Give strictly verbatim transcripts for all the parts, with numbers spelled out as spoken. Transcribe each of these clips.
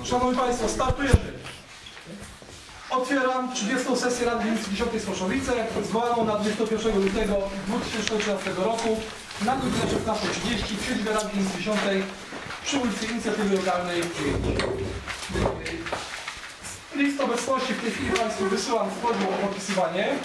Szanowni Państwo, startujemy. Otwieram trzydziestą sesję Rady Gminy dziesiątej Słoszowice, zwołaną na dwudziestego pierwszego lutego dwa tysiące trzynastego roku na godzinę szesnastą trzydzieści w siedzibie Rady Gminy dziesiątej przy ulicy Inicjatywy Lokalnej dziewięć. List obecności w tej chwili Państwu wysyłam z prośbą o podpisywanie,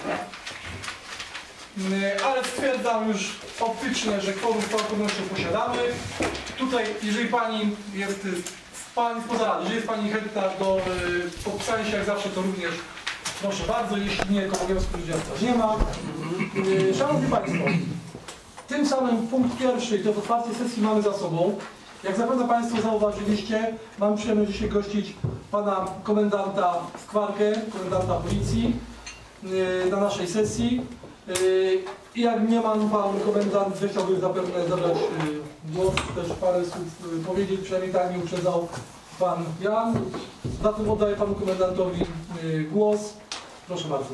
ale stwierdzam już optycznie, że kworum z całą pewnością posiadamy. Tutaj, jeżeli Pani jest Pani spoza Rady, jeżeli jest Pani chętna do y, podpisania się jak zawsze, to również proszę bardzo, jeśli nie, to obowiązku udziału nie ma. Y, Szanowni Państwo, tym samym punkt pierwszy, to otwarcie sesji mamy za sobą. Jak zapewne Państwo zauważyliście, mam przyjemność dzisiaj gościć Pana Komendanta Skwarkę, Komendanta Policji y, na naszej sesji. Y, I jak nie ma Pan Komendant, chciałbym zapewne zabrać y, głos, też parę słów y, powiedzieć, przynajmniej tak mi uprzedzał Pan Jan. Zatem oddaję Panu Komendantowi y, głos. Proszę bardzo.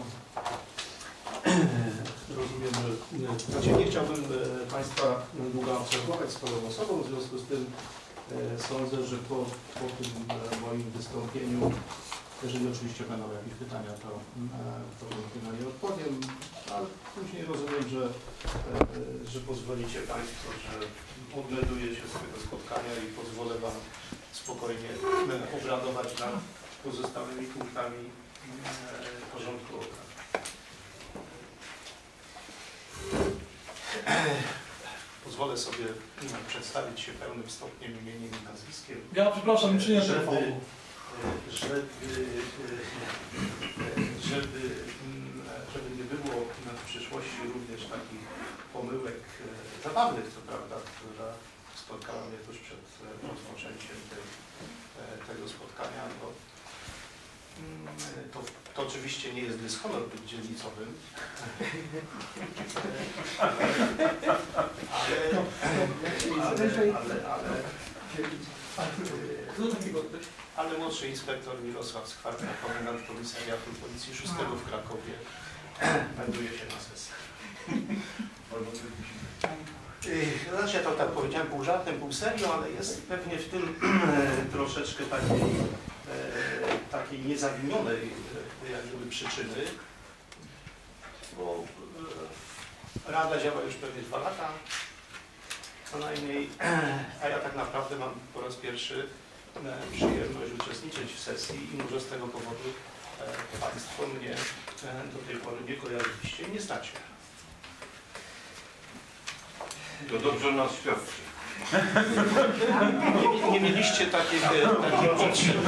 Rozumiem, że znaczy nie chciałbym e, Państwa długo obserwować swoją osobą, w związku z tym e, sądzę, że po, po tym e, moim wystąpieniu, jeżeli oczywiście będą jakieś pytania, to, e, to na nie odpowiem, ale później rozumiem, że, e, że pozwolicie Państwo, że odmelduję się z tego spotkania i pozwolę Wam spokojnie obradować nad pozostałymi punktami e, porządku obrad. Pozwolę sobie przedstawić się pełnym stopniem, imieniem i nazwiskiem. Ja przepraszam, czy nie żeby, żeby, żeby, żeby nie było w przyszłości również takich pomyłek zabawnych, co prawda, która spotkała mnie tuż przed rozpoczęciem tej, tego spotkania. Bo To, to oczywiście nie jest dyshonor być dzielnicowym, ale, ale, ale, ale, ale młodszy inspektor Mirosław Skwarka, komendant komisariatu Policji szóstego w Krakowie, melduje się na sesję. Znaczy, ja to tak powiedziałem pół żartem, pół serio, ale jest pewnie w tym troszeczkę takiej takiej niezawinionej jak gdyby przyczyny, bo Rada działa już pewnie dwa lata co najmniej, a ja tak naprawdę mam po raz pierwszy przyjemność uczestniczyć w sesji i może z tego powodu Państwo mnie do tej pory nie kojarzyliście i nie znacie. To dobrze nas świadczy. Nie, nie mieliście takich, takich potrzeb.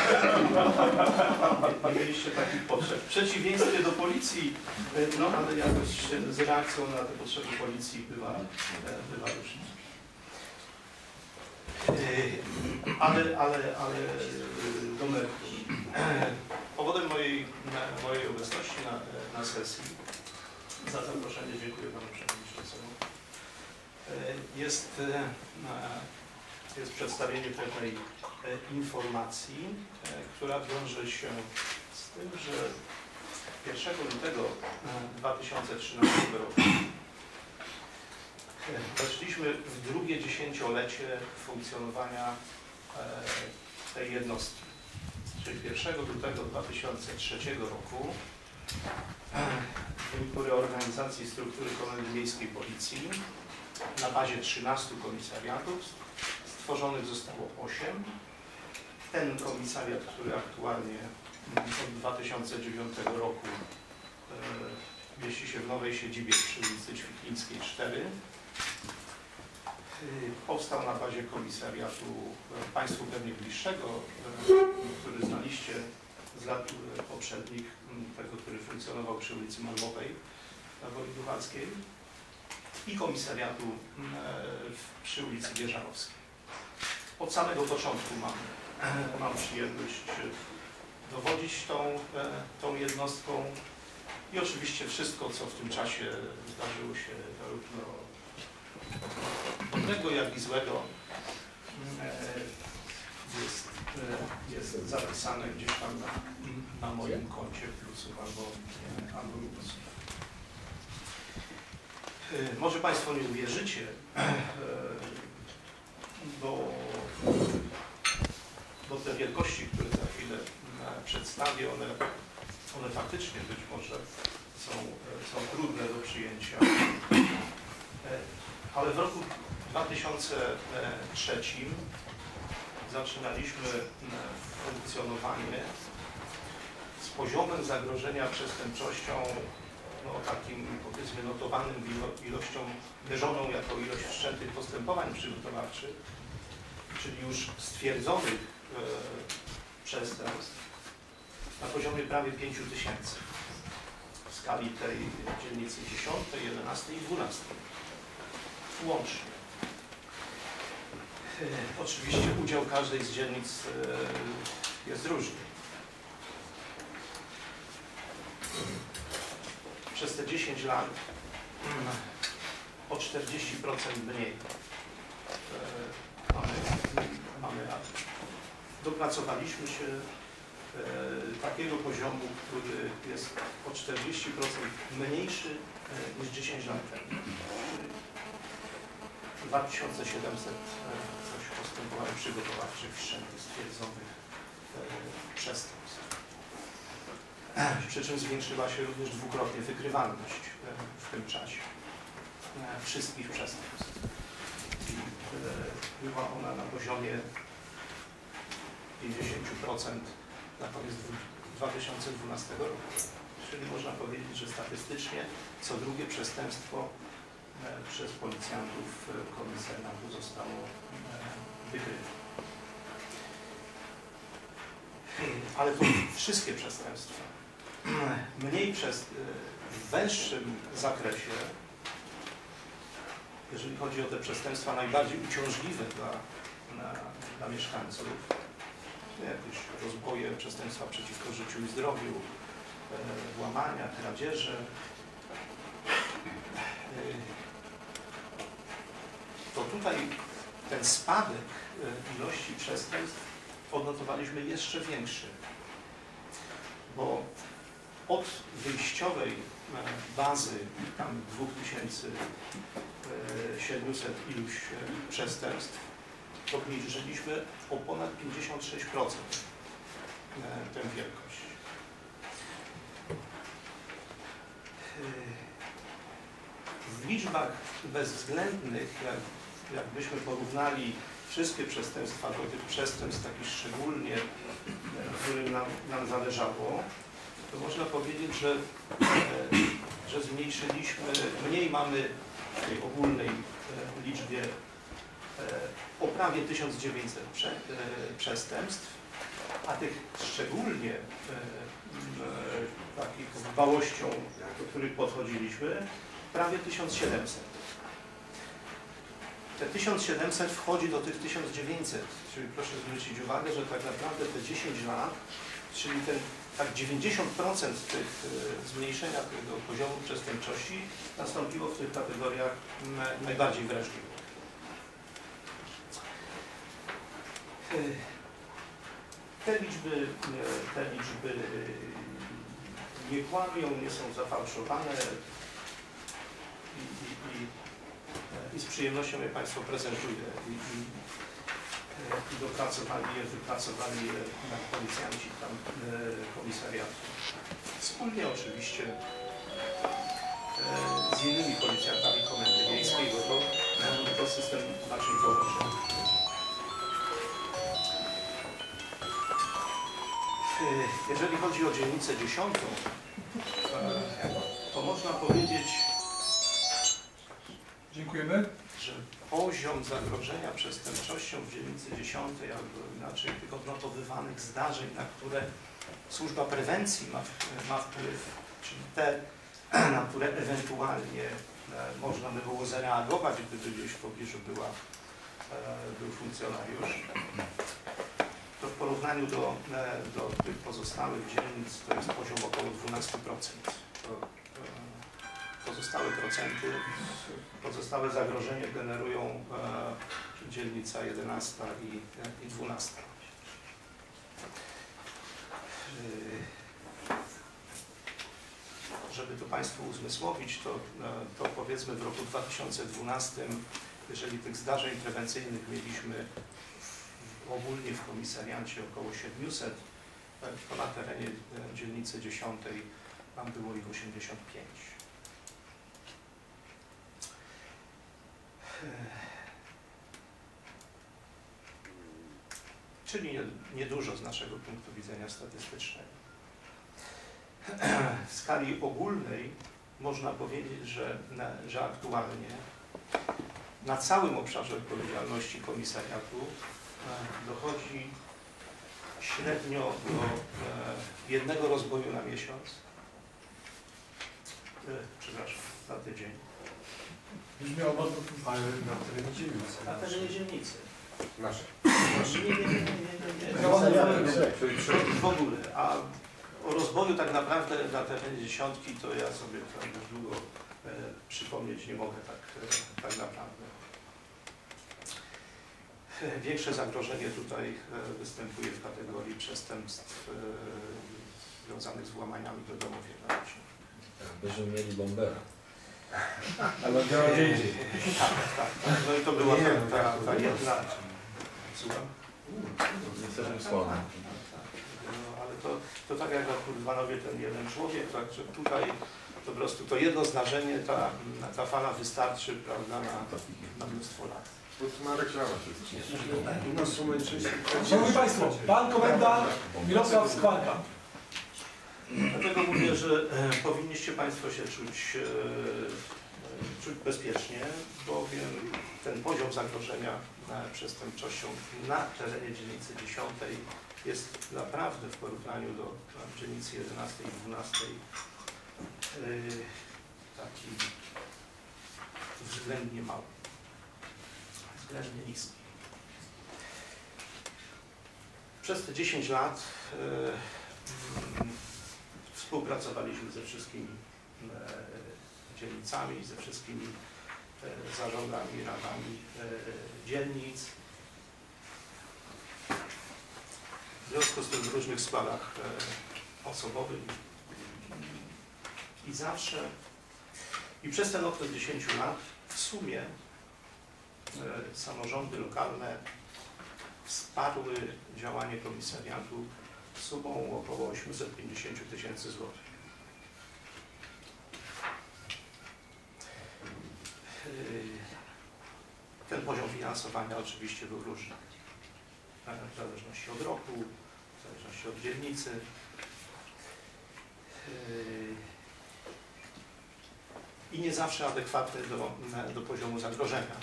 Nie mieliście takich potrzeb. W przeciwieństwie do policji, no ale jakoś z reakcją na te potrzeby policji bywa, bywa już. Ale, ale, ale do meritum. Powodem mojej, mojej obecności na, na sesji, za zaproszenie dziękuję Panu Przewodniczącemu, Jest, jest przedstawienie pewnej informacji, która wiąże się z tym, że pierwszego lutego dwa tysiące trzynastego roku weszliśmy w drugie dziesięciolecie funkcjonowania tej jednostki. Czyli pierwszego lutego dwa tysiące trzeciego roku w wyniku reorganizacji struktury Komendy Miejskiej Policji na bazie trzynastu komisariatów stworzonych zostało osiem. Ten komisariat, który aktualnie od dwa tysiące dziewiątego roku e, mieści się w nowej siedzibie przy ulicy Ćwiklińskiej cztery, e, powstał na bazie komisariatu e, Państwu pewnie bliższego, e, który znaliście z lat e, poprzednich, tego, który funkcjonował przy ulicy Malmowej na Woli Duchackiej, i komisariatu e, przy ulicy Wieżanowskiej. Od samego początku mam, mam przyjemność dowodzić tą, e, tą jednostką i oczywiście wszystko, co w tym czasie zdarzyło się zarówno dobrego, jak i złego, e, jest, e, jest zapisane gdzieś tam na, na moim koncie plusów albo, albo minusów. Może Państwo nie uwierzycie, bo bo te wielkości, które za chwilę przedstawię, one, one faktycznie być może są, są trudne do przyjęcia. Ale w roku dwa tysiące trzecim zaczynaliśmy funkcjonowanie z poziomem zagrożenia przestępczością, no, takim powiedzmy notowanym ilością, mierzoną jako ilość wszczętych postępowań przygotowawczych, czyli już stwierdzonych e, przestępstw na poziomie prawie pięciu tysięcy w skali tej dzielnicy dziesiątej, jedenastej i dwunastej łącznie. E, oczywiście udział każdej z dzielnic e, jest różny. Przez te dziesięć lat o czterdzieści procent mniej mamy, mamy dopracowaliśmy się takiego poziomu, który jest o czterdzieści procent mniejszy niż dziesięć lat temu. dwa tysiące siedemset coś postępowań przygotowawczych wszczętych stwierdzonych przestępstw. Przy czym zwiększyła się również dwukrotnie wykrywalność w tym czasie wszystkich przestępstw. Była ona na poziomie pięćdziesiąt procent na koniec dwa tysiące dwunastego roku. Czyli można powiedzieć, że statystycznie co drugie przestępstwo przez policjantów komisariatu zostało wykryte. Ale to wszystkie przestępstwa. Mniej przez, w węższym zakresie, jeżeli chodzi o te przestępstwa najbardziej uciążliwe dla, na, dla mieszkańców, jakieś rozboje, przestępstwa przeciwko życiu i zdrowiu, e, łamania, kradzieże. E, to tutaj ten spadek ilości przestępstw odnotowaliśmy jeszcze większy, bo od wyjściowej bazy tam dwa tysiące siedemset iluś przestępstw obniżyliśmy o ponad pięćdziesiąt sześć procent tę wielkość. W liczbach bezwzględnych, jak, jakbyśmy porównali wszystkie przestępstwa do tych przestępstw takich szczególnie, którym nam, nam zależało, to można powiedzieć, że, że zmniejszyliśmy, mniej mamy w tej ogólnej liczbie o prawie tysiąc dziewięćset prze, przestępstw, a tych szczególnie takich z dbałością, do których podchodziliśmy, prawie tysiąc siedemset. Te tysiąc siedemset wchodzi do tych tysiąc dziewięćset, czyli proszę zwrócić uwagę, że tak naprawdę te dziesięć lat, czyli ten tak dziewięćdziesiąt procent tych e, zmniejszenia tego poziomu przestępczości nastąpiło w tych kategoriach m, najbardziej wrażliwych. E, te liczby, e, te liczby e, nie kłamią, nie są zafałszowane i, i, i, i z przyjemnością je Państwo prezentuję. I, i, i dopracowali je, wypracowali je policjanci tam e, komisariatu. Wspólnie oczywiście e, z innymi policjantami Komendy Miejskiej, bo to, e, to system naczyń połączony. E, jeżeli chodzi o dzielnicę dziesiątą, e, to można powiedzieć, Dziękujemy. że poziom zagrożenia przestępczością w dzielnicy dziesiątej, albo inaczej tych odnotowywanych zdarzeń, na które służba prewencji ma, ma wpływ, czyli te, na które ewentualnie e, można by było zareagować, gdyby gdzieś w pobliżu była, e, był funkcjonariusz, to w porównaniu do, e, do tych pozostałych dzielnic to jest poziom około dwanaście procent. To, e, pozostałe procenty, pozostałe zagrożenie generują e, dzielnica jedenasta i, i dwunasta. Żeby to Państwu uzmysłowić, to, to powiedzmy w roku dwa tysiące dwunastym, jeżeli tych zdarzeń prewencyjnych mieliśmy w ogólnie w komisariacie około siedmiuset, tylko na terenie dzielnicy dziesiątej tam było ich osiemdziesiąt pięć. Czyli niedużo z naszego punktu widzenia statystycznego. W skali ogólnej można powiedzieć, że, że aktualnie na całym obszarze odpowiedzialności komisariatu dochodzi średnio do jednego rozboju na miesiąc, przepraszam, na tydzień. Brzmiało bardzo Ale na terenie dzielnicy. Na terenie dzielnicy. Nasze. Nie, nie, nie, nie, nie, nie. W ogóle. A o rozboju tak naprawdę na terenie dziesiątki to ja sobie tak długo e, przypomnieć nie mogę tak, e, tak naprawdę. E, większe zagrożenie tutaj e, występuje w kategorii przestępstw e, związanych z włamaniami do domów jednorodzinnych. Byśmy mieli bombera. Ale działa gdzie indziej. Tak, tak, tak. No i to była ta, ta, ta jedna... Słucham? Jesteśmy sławni. No, ale to, to tak jak na Kurwanowie ten jeden człowiek, także tutaj po prostu to jedno zdarzenie, ta, ta fala wystarczy, prawda, na, na mnóstwo lat. Ma reklama wszystkich. U nas są najczęściej... Szanowni Państwo, Pan Komendant Mirosław Skwarka. Dlatego mówię, że e, powinniście Państwo się czuć, e, czuć bezpiecznie, bowiem ten poziom zagrożenia e, przestępczością na terenie dzielnicy dziesiątej jest naprawdę w porównaniu do e, dzielnicy jedenastej i dwunastej e, taki względnie mały, względnie niski. Przez te dziesięć lat e, współpracowaliśmy ze wszystkimi e, dzielnicami, ze wszystkimi e, zarządami, radami e, dzielnic. W związku z tym w różnych składach e, osobowych i zawsze, i przez ten okres dziesięciu lat w sumie e, samorządy lokalne wsparły działanie komisariatu sumą około osiemset pięćdziesiąt tysięcy złotych. Ten poziom finansowania oczywiście był różny, w zależności od roku, w zależności od dzielnicy. I nie zawsze adekwatny do, do poziomu zagrożenia.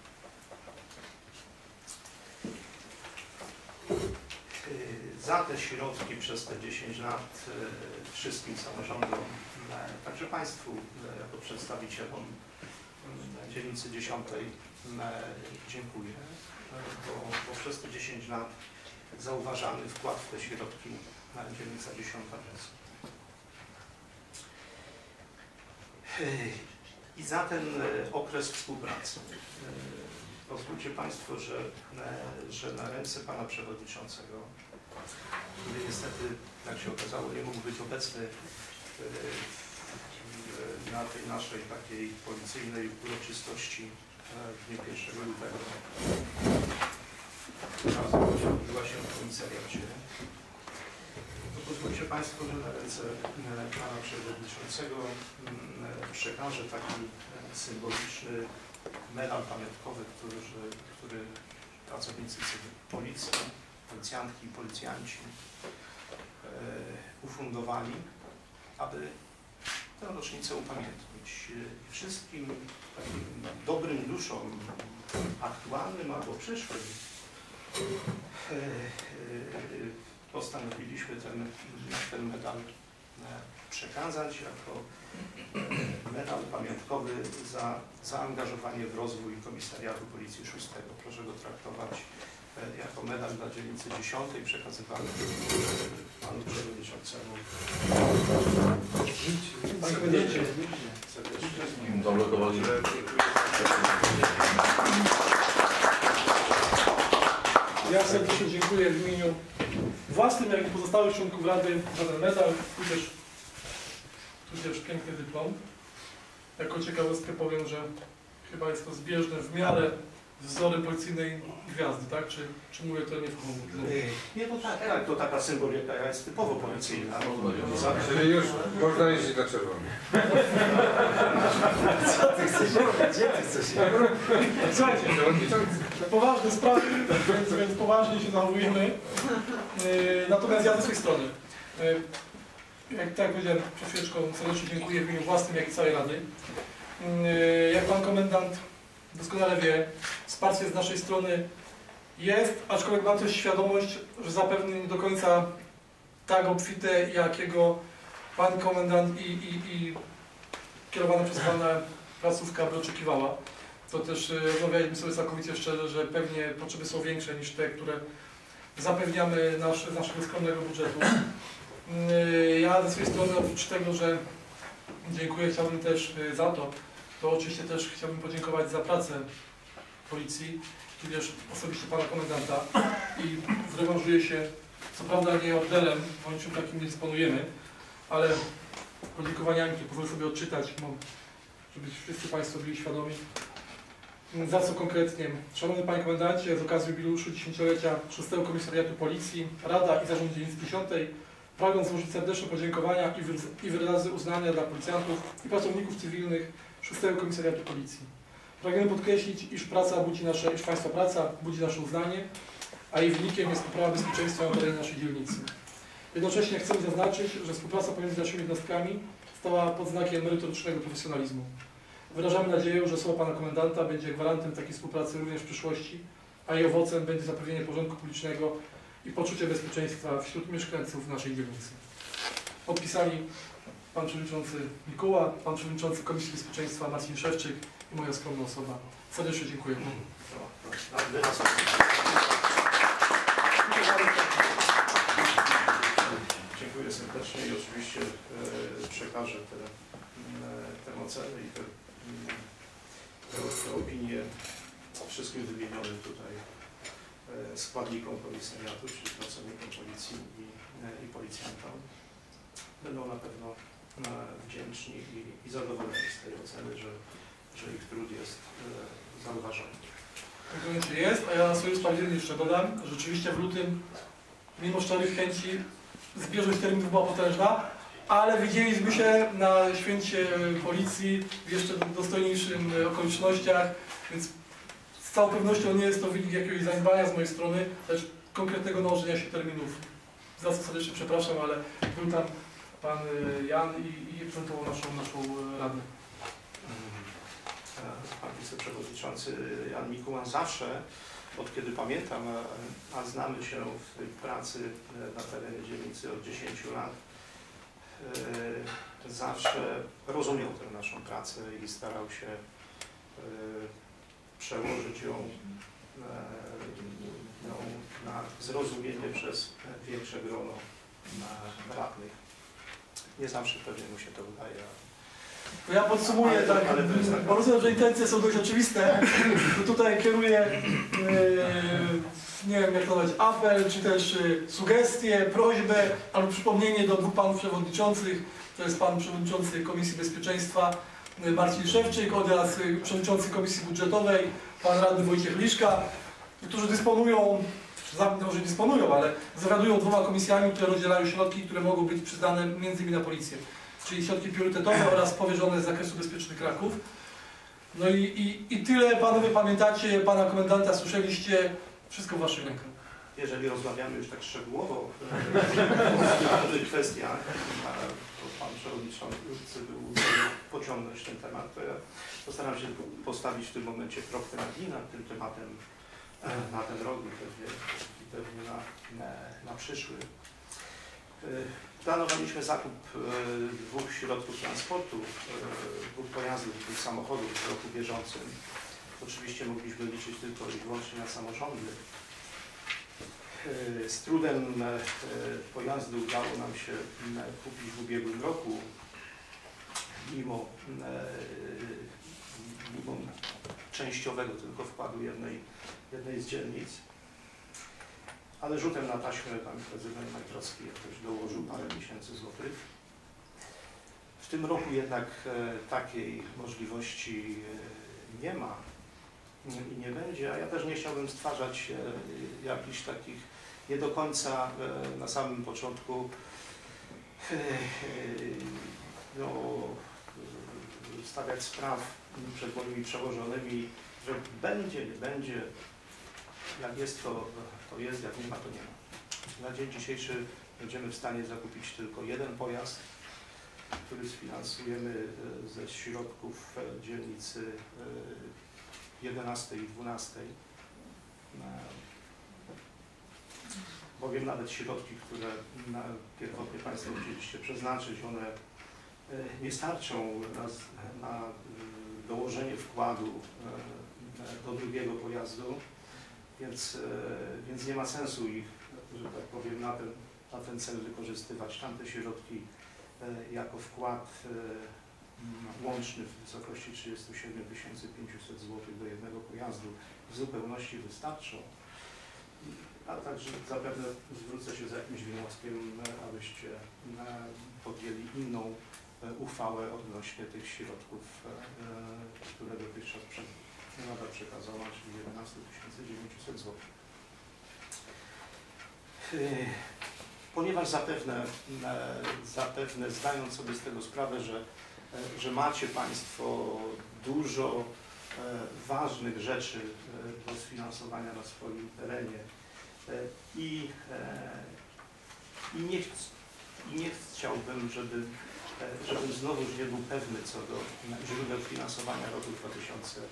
Za te środki przez te dziesięć lat wszystkim samorządom, także Państwu jako przedstawicielom dzielnicy dziesiątej dziękuję, bo, bo przez te dziesięć lat zauważany wkład w te środki dzielnica dziesiąta jest. I za ten okres współpracy pozwólcie Państwo, że, że na ręce Pana Przewodniczącego, który niestety, jak się okazało, nie mógł być obecny na tej naszej takiej policyjnej uroczystości w dniu pierwszego lutego, która odbyła się w komisariacie. To pozwólcie Państwo, że na ręce Pana Przewodniczącego przekażę taki symboliczny medal pamiątkowy, który, który pracownicy policji, policjantki i policjanci e, ufundowali, aby tę rocznicę upamiętnić. Wszystkim takim dobrym duszom, aktualnym albo przyszłym, e, e, postanowiliśmy ten, ten medal przekazać jako medal pamiątkowy za zaangażowanie w rozwój Komisariatu Policji szóstego. Proszę go traktować jako medal dla dzielnicy dziesiątej przekazywany Panu Przewodniczącemu. Panie Komendancie. Zablokowali. Ja serdecznie dziękuję w imieniu własnym, jak i pozostałych członków Rady za ten medal, tudzież, tudzież piękny dyplom. Jako ciekawostkę powiem, że chyba jest to zbieżne w miarę wzorem policyjnej gwiazdy, tak? Czy, czy mówię to niefachowo? Nie, to tak, tak, to taka symbolika jest typowo policyjna. Czyli już można jeździć na czerwono. Co ty chcesz robić? Gdzie ty chcesz robić? Słuchajcie, poważne sprawy, więc, więc poważnie się zachowujemy. Yy, natomiast ja ze swojej strony, yy, jak tak jak powiedziałem przed chwileczką, serdecznie dziękuję w imieniu własnym, jak i całej Rady. Yy, jak Pan Komendant doskonale wie, wsparcie z naszej strony jest, aczkolwiek mam też świadomość, że zapewne nie do końca tak obfite, jakiego Pan Komendant i, i, i kierowana przez Pana placówka by oczekiwała. To też y, rozmawialiśmy sobie całkowicie szczerze, że pewnie potrzeby są większe niż te, które zapewniamy nasz, z naszego skromnego budżetu. Y, ja ze swojej strony oprócz tego, że dziękuję, chciałbym też y, za to, to oczywiście też chciałbym podziękować za pracę policji, tudzież osobiście Pana Komendanta i zrewanżuję się, co prawda nie orderem, bo niczym takim nie dysponujemy, ale podziękowaniami, które pozwolę sobie odczytać, żeby wszyscy Państwo byli świadomi. Za co konkretnie? Szanowny Panie Komendancie, z okazji jubileuszu dziesięciolecia szóstego Komisariatu Policji, Rada i Zarząd Dzielnicy dziesiątej pragnę złożyć serdeczne podziękowania i, wyraz i wyrazy uznania dla policjantów i pracowników cywilnych szóstego Komisariatu Policji. Pragnę podkreślić, iż praca budzi nasze, iż Państwa praca budzi nasze uznanie, a jej wynikiem jest poprawa bezpieczeństwa na terenie naszej dzielnicy. Jednocześnie chcę zaznaczyć, że współpraca pomiędzy naszymi jednostkami stała pod znakiem merytorycznego profesjonalizmu. Wyrażamy nadzieję, że słowo Pana Komendanta będzie gwarantem takiej współpracy również w przyszłości, a jej owocem będzie zapewnienie porządku publicznego i poczucie bezpieczeństwa wśród mieszkańców naszej dzielnicy. Podpisali Pan Przewodniczący Mikuła, Pan Przewodniczący Komisji Bezpieczeństwa Marcin Szewczyk i moja skromna osoba. Serdecznie dziękuję. Dziękuję serdecznie i oczywiście e, przekażę te, e, tę ocenę i te, te, te opinie wszystkim wymienionym tutaj e, składnikom komisariatu, czyli pracownikom policji i, e, i policjantom. Będą na pewno e, wdzięczni i, i zadowoleni z tej oceny, że, że ich trud jest e, zauważony. Tak jest, a ja na swoim sprawdzianie jeszcze dodam, że rzeczywiście w lutym, mimo szczerych chęci, zbieżność terminów była potężna, ale widzieliśmy się na święcie policji w jeszcze dostojniejszym okolicznościach, więc z całą pewnością nie jest to wynik jakiegoś zaniedbania z mojej strony, lecz konkretnego nałożenia się terminów. Za co serdecznie przepraszam, ale był tam Pan Jan i, i prezentował naszą, naszą radę. Pan wiceprzewodniczący Jan Mikułan zawsze, od kiedy pamiętam, a, a znamy się w tej pracy na terenie dzielnicy od dziesięciu lat, e, zawsze rozumiał tę naszą pracę i starał się e, przełożyć ją, e, ją na zrozumienie przez większe grono radnych. Nie zawsze pewnie mu się to udaje. To ja podsumuję, ale, tak, ale to jest tak, bo rozumiem, że intencje są dość oczywiste, to tutaj kieruję, yy, nie wiem jak to nazwać, apel, czy też yy, sugestie, prośbę, albo przypomnienie do dwóch panów przewodniczących, to jest pan przewodniczący Komisji Bezpieczeństwa yy, Marcin Szewczyk oraz yy, przewodniczący Komisji Budżetowej, pan radny Wojciech Liszka, którzy dysponują, może dysponują, ale zawiadują dwoma komisjami, które rozdzielają środki, które mogą być przyznane między innymi na policję. Czyli środki priorytetowe oraz powierzone z zakresu bezpiecznych Kraków. No i, i, i tyle, panowie pamiętacie, pana komendanta słyszeliście, wszystko w waszych rękach. Jeżeli rozmawiamy już tak szczegółowo o tych kwestiach, a pan przewodniczący był pociągnąć ten temat, to ja postaram się postawić w tym momencie kropkę nad i nad tym tematem na ten rok i pewnie, i pewnie na, na, na przyszły. Planowaliśmy zakup dwóch środków transportu, dwóch pojazdów, dwóch samochodów w roku bieżącym. Oczywiście mogliśmy liczyć tylko i wyłącznie na samorządy. Z trudem pojazdy udało nam się kupić w ubiegłym roku, mimo, mimo częściowego tylko wkładu jednej, jednej z dzielnic. Ale rzutem na taśmę pan prezydent Majtrowski jakoś dołożył parę tysięcy złotych. W tym roku jednak e, takiej możliwości e, nie ma. i nie będzie, a ja też nie chciałbym stwarzać jakichś takich nie do końca na samym początku no, stawiać spraw przed moimi przełożonymi, że będzie, nie będzie, jak jest to, to jest, jak nie ma, to nie ma. Na dzień dzisiejszy będziemy w stanie zakupić tylko jeden pojazd, który sfinansujemy ze środków dzielnicy jedenastej i dwunastej. Bowiem nawet środki, które pierwotnie Państwo chcieliście przeznaczyć, one nie starczą na, na dołożenie wkładu do drugiego pojazdu, więc, więc nie ma sensu ich, że tak powiem, na ten, na ten cel wykorzystywać. Tamte środki jako wkład łączny w wysokości trzydziestu siedmiu tysięcy pięciuset złotych do jednego pojazdu w zupełności wystarczą. A także zapewne zwrócę się z jakimś wnioskiem, abyście podjęli inną uchwałę odnośnie tych środków, które dotychczas Rada przekazała, czyli jedenaście tysięcy dziewięćset złotych. Ponieważ zapewne, zapewne zdając sobie z tego sprawę, że, że macie Państwo dużo ważnych rzeczy do sfinansowania na swoim terenie i, i, nie, i nie chciałbym, żeby, żebym znowuż nie był pewny co do źródeł finansowania roku dwa tysiące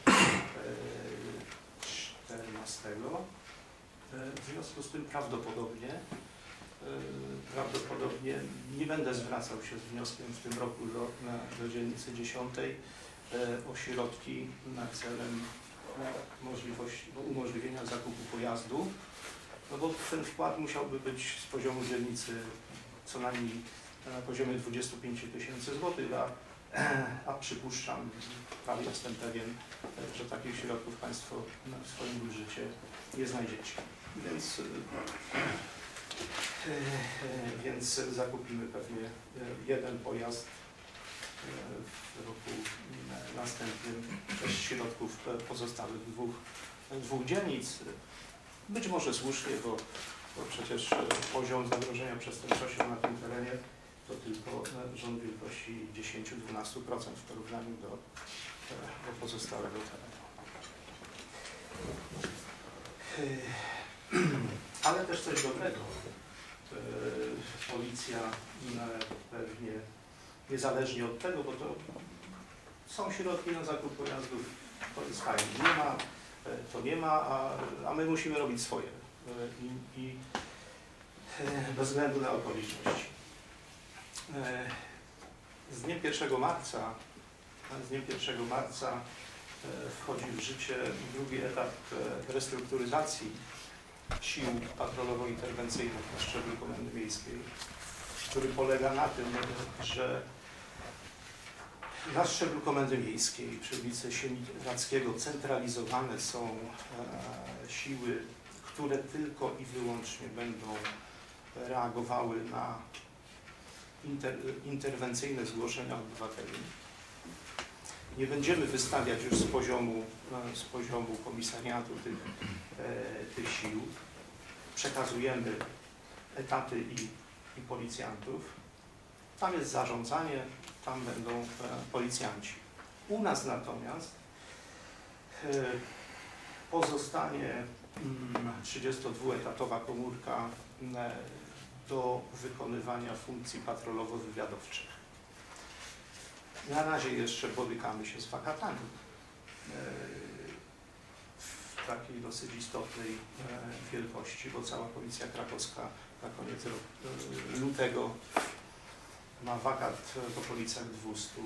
czternastego. W związku z tym prawdopodobnie prawdopodobnie nie będę zwracał się z wnioskiem w tym roku do, do dzielnicy dziesiątej o środki na celem możliwości, umożliwienia zakupu pojazdu, no bo ten wkład musiałby być z poziomu dzielnicy co najmniej na poziomie dwudziestu pięciu tysięcy złotych, a, a przypuszczam, prawie jestem pewien, że takich środków Państwo w swoim budżecie nie znajdziecie. Więc Więc zakupimy pewnie jeden pojazd w roku następnym z środków pozostałych dwóch, dwóch dzielnic. Być może słusznie, bo, bo przecież poziom zagrożenia przestępczością na tym terenie to tylko rząd wielkości dziesięć do dwunastu procent w porównaniu do, do pozostałego terenu. Ale też coś dobrego. Policja pewnie niezależnie od tego, bo to są środki na zakup pojazdów, to jest fajnie. Nie ma, to nie ma, a, a my musimy robić swoje i, i bez względu na okoliczności. Z dniem pierwszego marca, z dniem pierwszego marca wchodzi w życie drugi etap restrukturyzacji sił patrolowo-interwencyjnych na szczeblu Komendy Miejskiej, który polega na tym, że na szczeblu Komendy Miejskiej przy ulicy Siemirackiego centralizowane są e, siły, które tylko i wyłącznie będą reagowały na inter, interwencyjne zgłoszenia obywateli. Nie będziemy wystawiać już z poziomu, z poziomu komisariatu tych, e, tych sił. Przekazujemy etaty i, i policjantów. Tam jest zarządzanie, tam będą e, policjanci. U nas natomiast e, pozostanie mm, trzydziestodwuetatowa komórka e, do wykonywania funkcji patrolowo-wywiadowczych. Na razie jeszcze borykamy się z wakatami w takiej dosyć istotnej wielkości, bo cała policja krakowska na koniec lutego ma wakat w okolicach dwustu.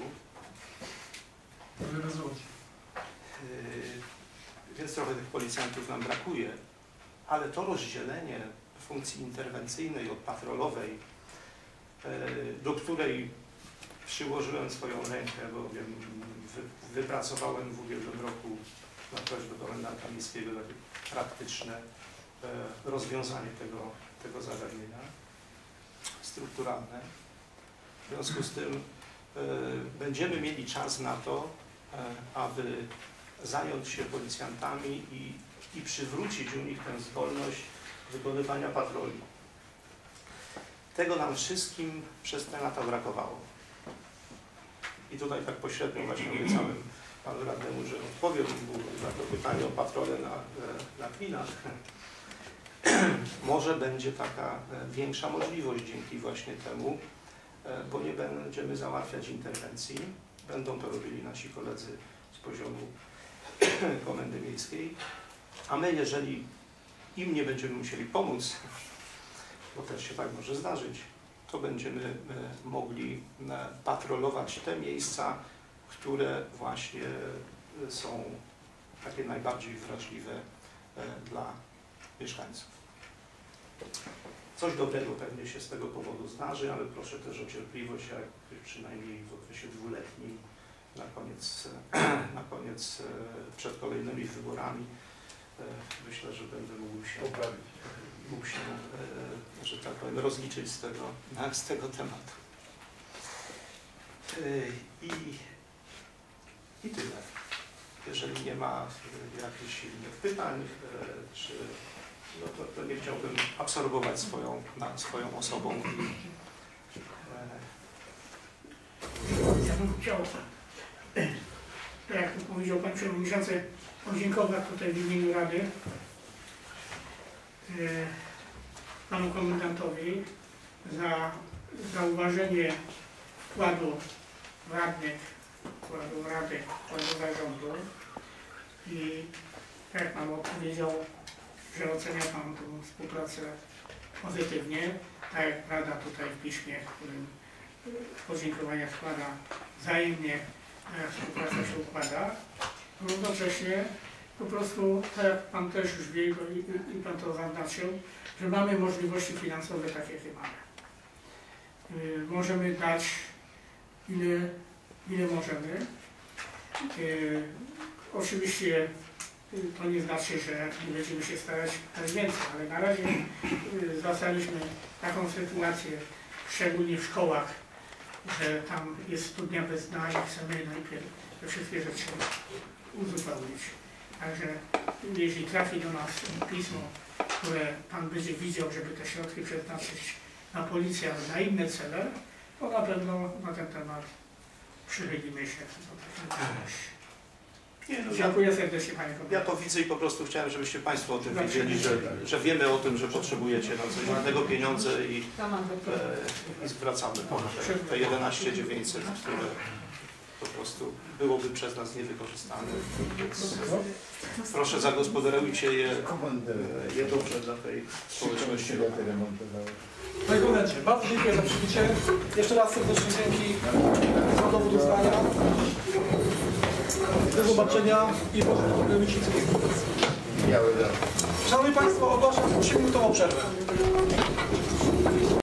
Więc trochę tych policjantów nam brakuje, ale to rozdzielenie funkcji interwencyjnej od patrolowej, do której przyłożyłem swoją rękę, bowiem wypracowałem w ubiegłym roku na prośbę komendanta miejskiego takie praktyczne rozwiązanie tego, tego zagadnienia, strukturalne. W związku z tym będziemy mieli czas na to, aby zająć się policjantami i, i przywrócić u nich tę zdolność wykonywania patroli. Tego nam wszystkim przez te lata brakowało. I tutaj tak pośrednio właśnie obiecałem panu radnemu, że odpowiem mu na to pytanie o patrole na, na Klinach. Może będzie taka większa możliwość dzięki właśnie temu, bo nie będziemy załatwiać interwencji. Będą to robili nasi koledzy z poziomu Komendy Miejskiej, a my, jeżeli im nie będziemy musieli pomóc, bo też się tak może zdarzyć, to będziemy mogli patrolować te miejsca, które właśnie są takie najbardziej wrażliwe dla mieszkańców. Coś dobrego pewnie się z tego powodu zdarzy, ale proszę też o cierpliwość, jak przynajmniej w okresie dwuletnim, na koniec, na koniec przed kolejnymi wyborami, myślę, że będę mógł się, mógł się że tak powiem, rozliczyć z tego, z tego tematu. I, i tyle. Jeżeli nie ma jakichś innych pytań, czy, no to, to nie chciałbym absorbować swoją, na swoją osobą. Ja bym chciał, tak jak to powiedział Pan Przewodniczący, podziękować tutaj w imieniu Rady e, Panu Komendantowi za zauważenie wkładu radnych, wkładu Rady, wkładu zarządu i tak jak Pan odpowiedział, że ocenia Pan tę współpracę pozytywnie, tak jak Rada tutaj w piśmie, w którym podziękowania składa wzajemnie, współpraca się układa. Równocześnie po prostu, tak jak Pan też już wie i, i, i Pan to zaznaczył, że mamy możliwości finansowe takie, jakie mamy. Yy, możemy dać ile, ile możemy. Yy, oczywiście to nie znaczy, że nie będziemy się starać dać więcej, ale na razie yy, zastaliśmy taką sytuację, szczególnie w szkołach, że tam jest studnia bez dna i chcemy najpierw te wszystkie rzeczy uzupełnić. Także jeśli trafi do nas pismo, które Pan będzie widział, żeby te środki przeznaczyć na policję, ale na inne cele, to na pewno na ten temat przychylimy się do takiej możliwości. Nie, no, Dziękuję serdecznie Panie Komisarzu. ja to widzę i po prostu chciałem, żebyście Państwo o tym wiedzieli, że, że wiemy o tym, że potrzebujecie na coś innego pieniądze i, e, i zwracamy te, te jedenaście dziewięćset, które po prostu byłoby przez nas niewykorzystane. Więc proszę zagospodarujcie je, je dobrze dla tej społeczności. Panie Komendancie, bardzo dziękuję za przybycie. Jeszcze raz serdecznie dzięki za dowód uznania. Do zobaczenia i pozdrowienia. Szanowni Państwo, ogłaszam trzyminutową przerwę.